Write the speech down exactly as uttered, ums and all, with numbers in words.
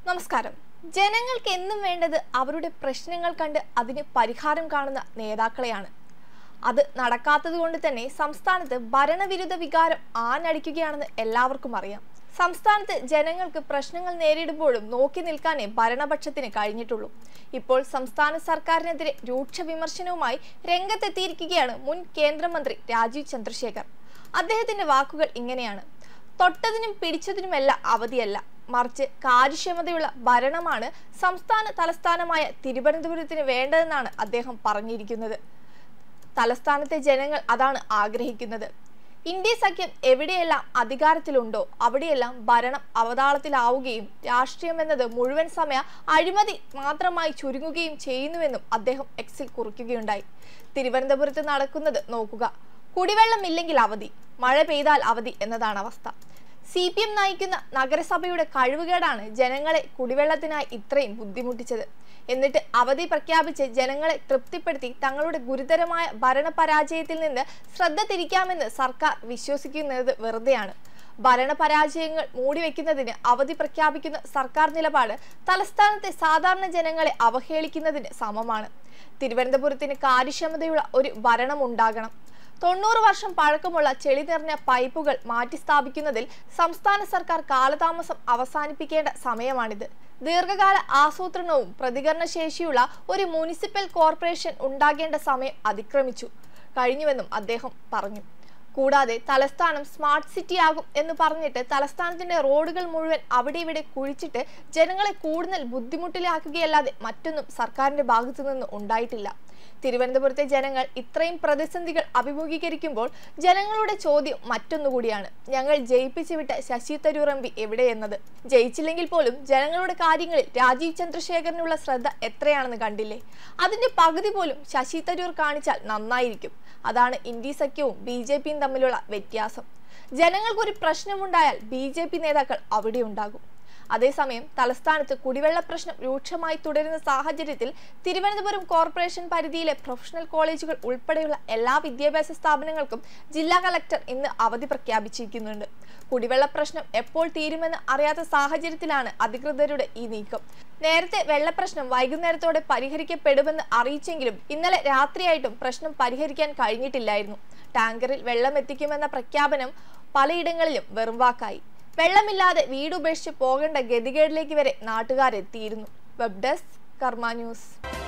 നമസ്കാരം. ജനങ്ങൾക്ക് എന്നും വേണ്ടത് അവരുടെ പ്രശ്നങ്ങൾ കണ്ട് അതിന് പരിഹാരം കാണുന്ന നേതാക്കളെയാണ്. അത് നടക്കാത്തതുകൊണ്ട് തന്നെ സംസ്ഥാനത്ത് ഭരണവിരുദ്ധ വികാരം ആഞ്ഞടിക്കുകയാണെന്ന് എല്ലാവർക്കും അറിയാം. സംസ്ഥാനത്ത് ജനങ്ങൾക്ക് പ്രശ്നങ്ങൾ നേരിടുമ്പോഴും നോക്കി നിൽക്കാനേ ഭരണപക്ഷത്തിന് കഴിഞ്ഞിട്ടുള്ളൂ. ഇപ്പോൾ സംസ്ഥാന സർക്കാരിനെതിരെ രൂക്ഷ വിമർശനവുമായി രംഗത്തെത്തിയിരിക്കുകയാണ് മുൻ കേന്ദ്രമന്ത്രി രാജീവ് ചന്ദ്രശേഖർ. അദ്ദേഹത്തിന്റെ വാക്കുകൾ ഇങ്ങനെയാണ്: തൊട്ടതിനും പിടിച്ചതിനുമല്ല അവധിയല്ല, മറിച്ച് കാര്യക്ഷമതയുള്ള ഭരണമാണ് സംസ്ഥാന തലസ്ഥാനമായ തിരുവനന്തപുരത്തിന് വേണ്ടതെന്നാണ് അദ്ദേഹം പറഞ്ഞിരിക്കുന്നത്. തലസ്ഥാനത്തെ ജനങ്ങൾ അതാണ് ആഗ്രഹിക്കുന്നത്. ഇന്ത്യ സഖ്യം എവിടെയെല്ലാം അധികാരത്തിലുണ്ടോ അവിടെയെല്ലാം ഭരണം അവതാളത്തിലാവുകയും രാഷ്ട്രീയം എന്നത് മുഴുവൻ സമയ അഴിമതി മാത്രമായി ചുരുങ്ങുകയും ചെയ്യുന്നുവെന്നും അദ്ദേഹം എക്സിൽ കുറിക്കുകയുണ്ടായി. തിരുവനന്തപുരത്ത് നടക്കുന്നത് നോക്കുക. കുടിവെള്ളമില്ലെങ്കിൽ അവധി, മഴ പെയ്താൽ അവധി എന്നതാണ് അവസ്ഥ. സി പി എം നയിക്കുന്ന നഗരസഭയുടെ കഴിവുകേടാണ് ജനങ്ങളെ കുടിവെള്ളത്തിനായി ഇത്രയും ബുദ്ധിമുട്ടിച്ചത്. എന്നിട്ട് അവധി പ്രഖ്യാപിച്ച് ജനങ്ങളെ തൃപ്തിപ്പെടുത്തി തങ്ങളുടെ ഗുരുതരമായ ഭരണപരാജയത്തിൽ നിന്ന് ശ്രദ്ധ തിരിക്കാമെന്ന് സർക്കാർ വിശ്വസിക്കുന്നത് വെറുതെയാണ്. ഭരണപരാജയങ്ങൾ മൂടിവെക്കുന്നതിന് അവധി പ്രഖ്യാപിക്കുന്ന സർക്കാർ നിലപാട് തലസ്ഥാനത്തെ സാധാരണ ജനങ്ങളെ അവഹേളിക്കുന്നതിന് സമമാണ്. തിരുവനന്തപുരത്തിന് കാര്യക്ഷമതയുള്ള ഒരു ഭരണം ഉണ്ടാകണം. തൊണ്ണൂറ് വർഷം പഴക്കമുള്ള ചെളി നിറഞ്ഞ പൈപ്പുകൾ മാറ്റി സ്ഥാപിക്കുന്നതിൽ സംസ്ഥാന സർക്കാർ കാലതാമസം അവസാനിപ്പിക്കേണ്ട സമയമാണിത്. ദീർഘകാല ആസൂത്രണവും പ്രതികരണശേഷിയുള്ള ഒരു മുനിസിപ്പൽ കോർപ്പറേഷൻ ഉണ്ടാകേണ്ട സമയം അതിക്രമിച്ചു കഴിഞ്ഞുവെന്നും അദ്ദേഹം പറഞ്ഞു. കൂടാതെ തലസ്ഥാനം സ്മാർട്ട് സിറ്റി ആകും എന്ന് പറഞ്ഞിട്ട് തലസ്ഥാനത്തിന്റെ റോഡുകൾ മുഴുവൻ അവിടെ ഇവിടെ കുഴിച്ചിട്ട് ജനങ്ങളെ കൂടുതൽ ബുദ്ധിമുട്ടിലാക്കുകയല്ലാതെ മറ്റൊന്നും സർക്കാരിന്റെ ഭാഗത്തു നിന്ന് ഉണ്ടായിട്ടില്ല. തിരുവനന്തപുരത്തെ ജനങ്ങൾ ഇത്രയും പ്രതിസന്ധികൾ അഭിമുഖീകരിക്കുമ്പോൾ ജനങ്ങളുടെ ചോദ്യം മറ്റൊന്നുകൂടിയാണ്: ഞങ്ങൾ ജയിപ്പിച്ചു വിട്ട ശശി തരൂർ എം പി എവിടെയെന്നത്. ജയിച്ചില്ലെങ്കിൽ പോലും ജനങ്ങളുടെ കാര്യങ്ങളിൽ രാജീവ് ചന്ദ്രശേഖറിനുള്ള ശ്രദ്ധ എത്രയാണെന്ന് കണ്ടില്ലേ? അതിന്റെ പകുതി പോലും ശശി തരൂർ കാണിച്ചാൽ നന്നായിരിക്കും. അതാണ് ഇന്ത്യ സഖ്യവും ബി ജെ പിയും തമ്മിലുള്ള വ്യത്യാസം. ജനങ്ങൾക്കൊരു പ്രശ്നമുണ്ടായാൽ ബി ജെ പി നേതാക്കൾ അവിടെ ഉണ്ടാകും. അതേസമയം തലസ്ഥാനത്ത് കുടിവെള്ള പ്രശ്നം രൂക്ഷമായി തുടരുന്ന സാഹചര്യത്തിൽ തിരുവനന്തപുരം കോർപ്പറേഷൻ പരിധിയിലെ പ്രൊഫഷണൽ കോളേജുകൾ ഉൾപ്പെടെയുള്ള എല്ലാ വിദ്യാഭ്യാസ സ്ഥാപനങ്ങൾക്കും ജില്ലാ കളക്ടർ ഇന്ന് അവധി പ്രഖ്യാപിച്ചിരിക്കുന്നുണ്ട്. കുടിവെള്ള പ്രശ്നം എപ്പോൾ തീരുമെന്ന് അറിയാത്ത സാഹചര്യത്തിലാണ് അധികൃതരുടെ ഈ നീക്കം. നേരത്തെ വെള്ളപ്രശ്നം വൈകുന്നേരത്തോടെ പരിഹരിക്കപ്പെടുമെന്ന് അറിയിച്ചെങ്കിലും ഇന്നലെ രാത്രിയായിട്ടും പ്രശ്നം പരിഹരിക്കാൻ കഴിഞ്ഞിട്ടില്ലായിരുന്നു. ടാങ്കറിൽ വെള്ളം എത്തിക്കുമെന്ന പ്രഖ്യാപനം പലയിടങ്ങളിലും വെറും വാക്കായി. വെള്ളമില്ലാതെ വീടുപേക്ഷിച്ച് പോകേണ്ട ഗതികേടിലേക്ക് വരെ നാട്ടുകാരെത്തിയിരുന്നു. Web desk Karma news.